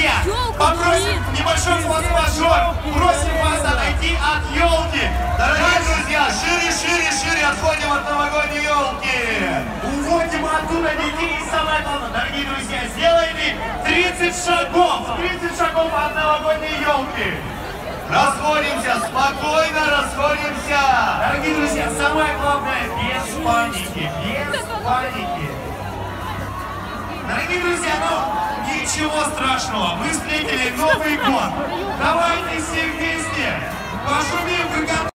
друзья, попросим небольшой форс-мажор. Просим вас отойти от елки. Дорогие друзья, шире отходим от новогодней елки. Уводим оттуда детей. И самое главное, дорогие друзья, сделайте 30 шагов. 30 шагов от новогодней елки. Расходимся, спокойно расходимся. Дорогие друзья, самое главное, без паники, без паники. Дорогие друзья, ну ничего страшного, мы встретили Новый год. Давайте все вместе пошумим, как